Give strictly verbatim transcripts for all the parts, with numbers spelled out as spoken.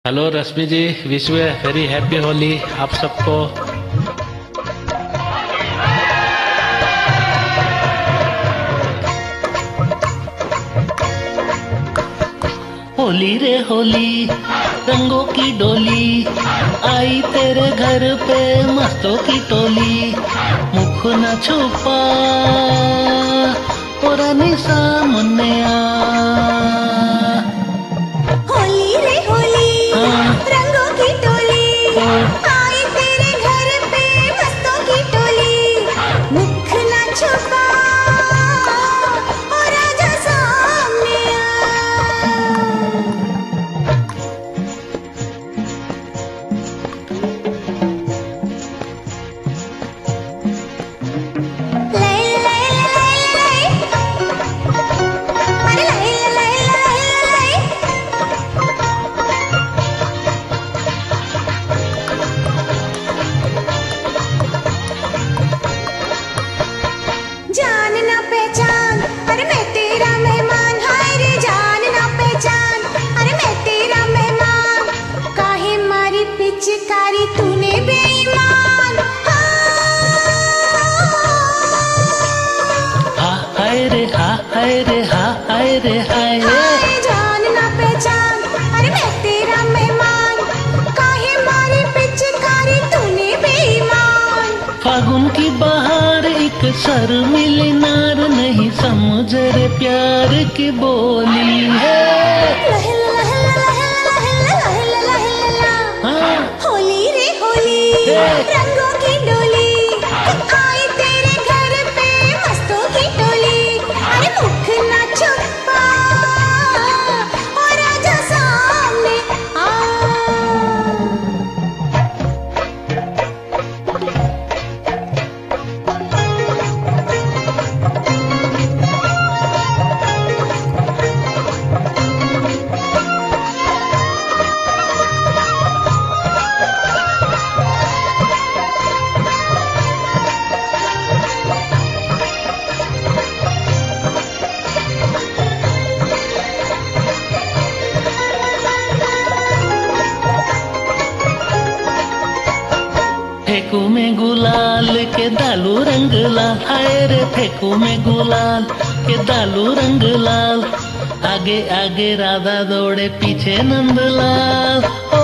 Hello Rashmi ji, wish you very happy Holi आप सबको। होली रे होली रंगों की डोली आई तेरे घर पे मस्तों की टोली। मुख न छुपा पुरानी सामने आ। होली रे होली हाँ। रंगों की टोली आई तेरे घर पे मस्तों की टोली। मुख न छुपा और आजा सामने जान ना पहचान अरे मैं तेरा मेहमान। हाय रे जान ना पहचान अरे मैं तेरा मेहमान। काहे मारी पिचकारी तूने बेईमान। हा हाय रे हा हाय रे हा हाय रे हाय। हाय जान ना पहचान अरे मैं तेरा मेहमान। काहे मारी पिचकारी तूने बेईमान। फागुन की बहार एक सर मिले नार नहीं समझ रे प्यार की बोली है। लहला लहला लहला लहला लहला लहला। हाँ। होली रे होली हे। रंगों की डोली आई तेरे घर पे मस्तों की टोली। अरे मुख न छुपा और आजा सामने आ। फेंकू में गुलाल के दालू रंग लाल। हाय रे फेंकू में गुलाल के दालू रंग लाल। आगे आगे राधा दौड़े पीछे नंदलाल। ओ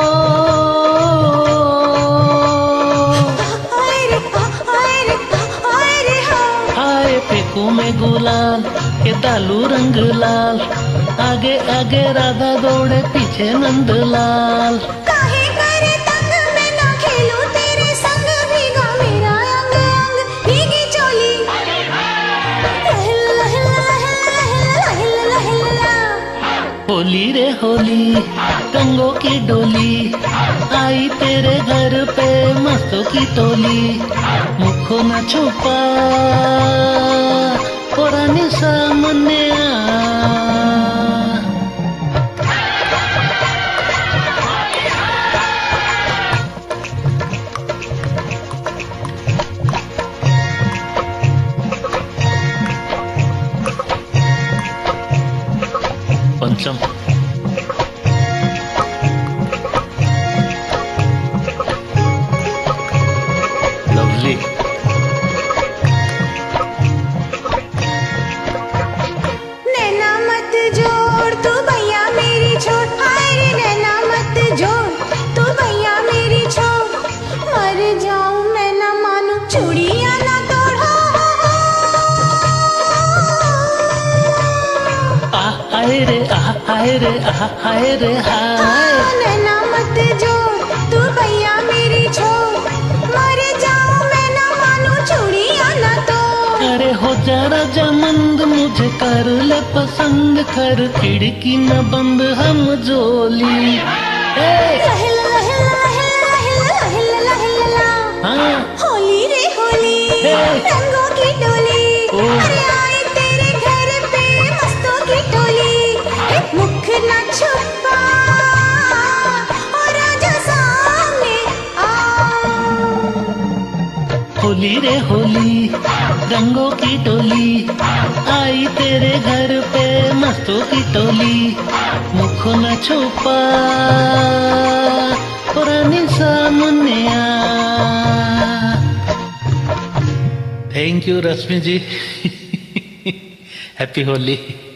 हाय रे हाय रे हाय रे हाय। हाय फेंकू में गुलाल के दालू रंग लाल। आगे आगे राधा दौड़े पीछे नंदलाल। काहे करे तंग मैं ना खेलूं तेरे संग। भीगा मेरा अंग अंग भीगी चोली। लहला लहला लहला लहला लहला। होली रे होली रंगों की डोली आई तेरे घर पे मस्तों की टोली। मुख न छुपा पुरानी सामने आ। पंचम लवली नैना मत जोड़ तू भैया मेरी छोड़। हाय रे नैना मत जोड़ तू भैया मेरी छोड़। मर जाऊं मैं ना मानू चूड़ियां ना तोड़। आ हाय रे आ हाय रे आ हाय रे हाय। नैना मत जोड़ तू भैया मेरी छोड़। मर जाऊं मैं ना मानू चूड़ियां ना तोड़। अरे हो जा राजा मंद मुझे कर ले पसंद। कर खिड़की न बंद हम जोली। ए, लहला लहला लहला लहला लहला लहला। हाँ। होली रे होली हे। रंगों की डोली ओ। अरे आई तेरे घर पे मस्तों की टोली। ए, मुख न छुपा और आजा सामने आ। होली रे होली रंगों की डोली आई तेरे घर पे मस्तों की टोली मुखो न छुपा पुरानी सामने आ। Thank you Rashmi ji. Happy Holi.